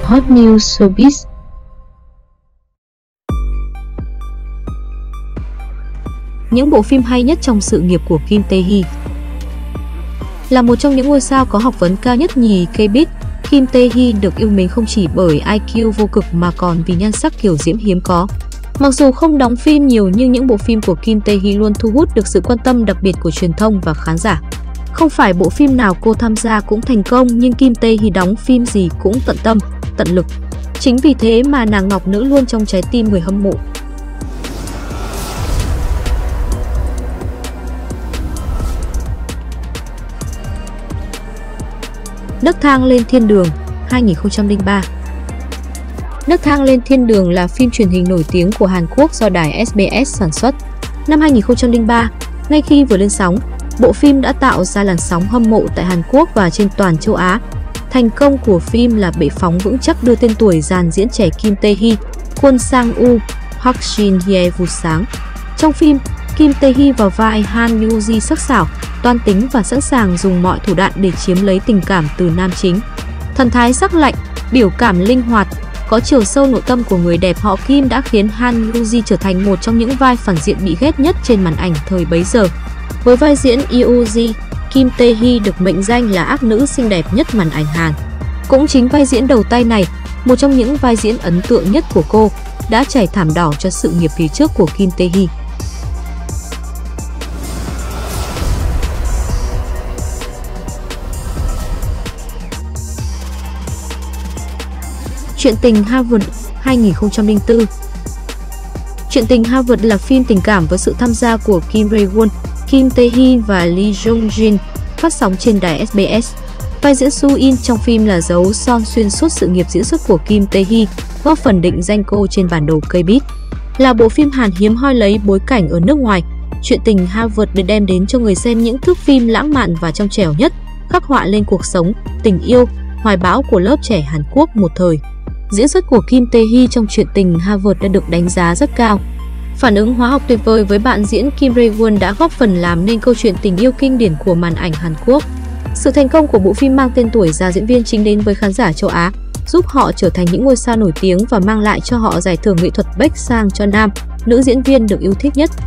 Hot News Showbiz. Những bộ phim hay nhất trong sự nghiệp của Kim Tae-hee. Là một trong những ngôi sao có học vấn cao nhất nhì K-pop, Kim Tae-hee được yêu mến không chỉ bởi IQ vô cực mà còn vì nhan sắc kiều diễm hiếm có. Mặc dù không đóng phim nhiều nhưng những bộ phim của Kim Tae-hee luôn thu hút được sự quan tâm đặc biệt của truyền thông và khán giả. Không phải bộ phim nào cô tham gia cũng thành công nhưng Kim Tae-hee đóng phim gì cũng tận tâm, tận lực. Chính vì thế mà nàng ngọc nữ luôn trong trái tim người hâm mộ. Nấc thang lên thiên đường 2003. Nấc thang lên thiên đường là phim truyền hình nổi tiếng của Hàn Quốc do đài SBS sản xuất. Năm 2003, ngay khi vừa lên sóng, bộ phim đã tạo ra làn sóng hâm mộ tại Hàn Quốc và trên toàn châu Á. Thành công của phim là bệ phóng vững chắc đưa tên tuổi dàn diễn trẻ Kim Tae-hee, Kwon Sang-woo, Park Shin-hye vụt sáng. Trong phim, Kim Tae-hee vào vai Han Yoo-ji sắc sảo, toan tính và sẵn sàng dùng mọi thủ đoạn để chiếm lấy tình cảm từ nam chính. Thần thái sắc lạnh, biểu cảm linh hoạt, có chiều sâu nội tâm của người đẹp họ Kim đã khiến Han Yoo-ji trở thành một trong những vai phản diện bị ghét nhất trên màn ảnh thời bấy giờ. Với vai diễn Yoo-ji, Kim Tae-hee được mệnh danh là ác nữ xinh đẹp nhất màn ảnh Hàn. Cũng chính vai diễn đầu tay này, một trong những vai diễn ấn tượng nhất của cô, đã trải thảm đỏ cho sự nghiệp phía trước của Kim Tae-hee. Chuyện tình Harvard 2004. Chuyện tình Harvard là phim tình cảm với sự tham gia của Kim Rae-won, Kim Tae-hee và Lee Jong-jin, phát sóng trên đài SBS. Vai diễn Soo-in trong phim là dấu son xuyên suốt sự nghiệp diễn xuất của Kim Tae-hee, góp phần định danh cô trên bản đồ K-pop. Là bộ phim Hàn hiếm hoi lấy bối cảnh ở nước ngoài, Chuyện tình Harvard được đem đến cho người xem những thước phim lãng mạn và trong trẻo nhất, khắc họa lên cuộc sống, tình yêu, hoài bão của lớp trẻ Hàn Quốc một thời. Diễn xuất của Kim Tae-hee trong Chuyện tình Harvard đã được đánh giá rất cao. Phản ứng hóa học tuyệt vời với bạn diễn Kim Rae-won đã góp phần làm nên câu chuyện tình yêu kinh điển của màn ảnh Hàn Quốc. Sự thành công của bộ phim mang tên tuổi ra diễn viên chính đến với khán giả châu Á, giúp họ trở thành những ngôi sao nổi tiếng và mang lại cho họ giải thưởng nghệ thuật Baek Sang cho nam, nữ diễn viên được yêu thích nhất.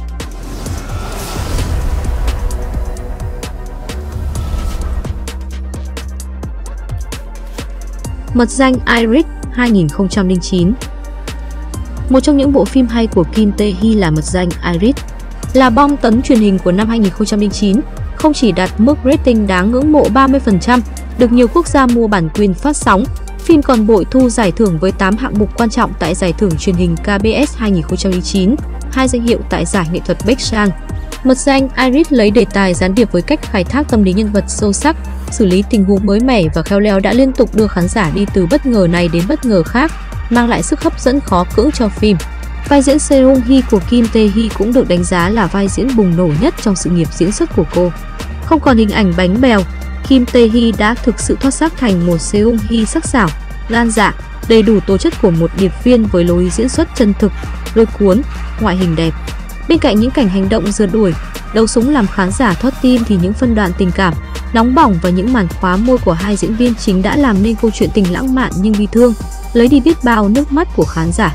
Mật danh Iris 2009. Một trong những bộ phim hay của Kim Tae-hee là Mật danh Iris. Là bom tấn truyền hình của năm 2009, không chỉ đạt mức rating đáng ngưỡng mộ 30%, được nhiều quốc gia mua bản quyền phát sóng, phim còn bội thu giải thưởng với 8 hạng mục quan trọng tại giải thưởng truyền hình KBS 2009, 2 danh hiệu tại giải nghệ thuật Baek Sang. Mật danh Iris lấy đề tài gián điệp với cách khai thác tâm lý nhân vật sâu sắc, xử lý tình huống mới mẻ và khéo léo đã liên tục đưa khán giả đi từ bất ngờ này đến bất ngờ khác, mang lại sức hấp dẫn khó cưỡng cho phim. Vai diễn Seung-hee của Kim Tae-hee cũng được đánh giá là vai diễn bùng nổ nhất trong sự nghiệp diễn xuất của cô. Không còn hình ảnh bánh bèo, Kim Tae-hee đã thực sự thoát xác thành một Seung-hee sắc sảo, gan dạ, đầy đủ tố chất của một điệp viên với lối diễn xuất chân thực, lôi cuốn, ngoại hình đẹp. Bên cạnh những cảnh hành động rượt đuổi, đấu súng làm khán giả thót tim thì những phân đoạn tình cảm, nóng bỏng và những màn khóa môi của hai diễn viên chính đã làm nên câu chuyện tình lãng mạn nhưng bi thương, lấy đi biết bao nước mắt của khán giả.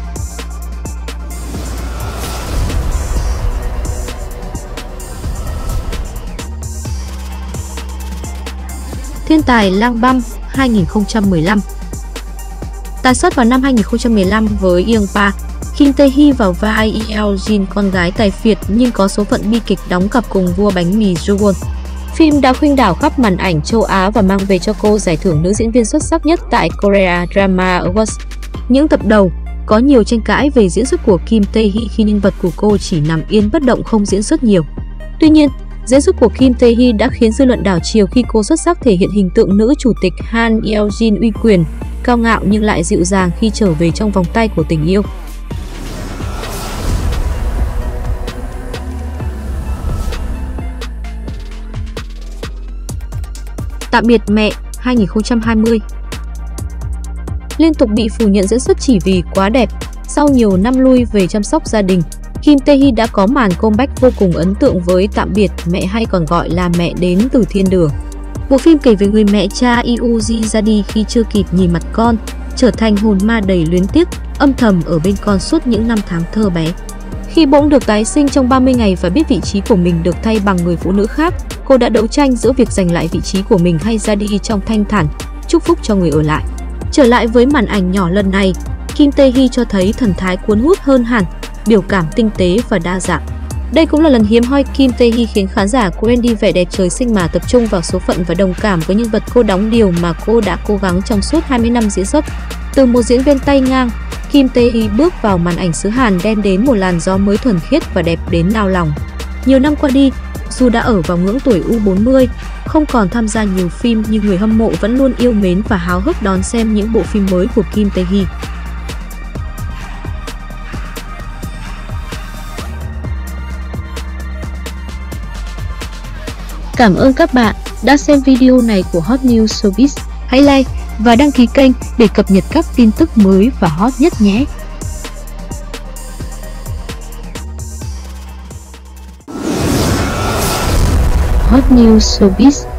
Thiên tài lang băm 2015. Tái xuất vào năm 2015 với Young Pa, Kim Tae-hee vào vai Yeol-jin, con gái tài phiệt nhưng có số phận bi kịch đóng cặp cùng vua bánh mì Jungwon. Phim đã khuynh đảo khắp màn ảnh châu Á và mang về cho cô giải thưởng nữ diễn viên xuất sắc nhất tại Korea Drama Awards. Những tập đầu có nhiều tranh cãi về diễn xuất của Kim Tae-hee khi nhân vật của cô chỉ nằm yên bất động không diễn xuất nhiều. Tuy nhiên, diễn xuất của Kim Tae-hee đã khiến dư luận đảo chiều khi cô xuất sắc thể hiện hình tượng nữ chủ tịch Han Yeol-jin uy quyền, cao ngạo nhưng lại dịu dàng khi trở về trong vòng tay của tình yêu. Tạm biệt mẹ 2020. Liên tục bị phủ nhận diễn xuất chỉ vì quá đẹp, sau nhiều năm lui về chăm sóc gia đình, Kim Tae-hee đã có màn comeback vô cùng ấn tượng với Tạm biệt mẹ hay còn gọi là Mẹ đến từ thiên đường. Bộ phim kể về người mẹ cha Yoo-ji ra đi khi chưa kịp nhìn mặt con, trở thành hồn ma đầy luyến tiếc, âm thầm ở bên con suốt những năm tháng thơ bé. Khi bỗng được tái sinh trong 30 ngày và biết vị trí của mình được thay bằng người phụ nữ khác, cô đã đấu tranh giữa việc giành lại vị trí của mình hay ra đi trong thanh thản, chúc phúc cho người ở lại. Trở lại với màn ảnh nhỏ lần này, Kim Tae-hee cho thấy thần thái cuốn hút hơn hẳn, biểu cảm tinh tế và đa dạng. Đây cũng là lần hiếm hoi Kim Tae-hee khiến khán giả quên đi vẻ đẹp trời sinh mà tập trung vào số phận và đồng cảm với nhân vật cô đóng, điều mà cô đã cố gắng trong suốt 20 năm diễn xuất. Từ một diễn viên tay ngang, Kim Tae-hee bước vào màn ảnh xứ Hàn đem đến một làn gió mới thuần khiết và đẹp đến nao lòng. Nhiều năm qua đi, dù đã ở vào ngưỡng tuổi U40, không còn tham gia nhiều phim nhưng người hâm mộ vẫn luôn yêu mến và háo hức đón xem những bộ phim mới của Kim Tae-hee. Cảm ơn các bạn đã xem video này của Hot News Showbiz. Hãy like và đăng ký kênh để cập nhật các tin tức mới và hot nhất nhé! Hot News Showbiz.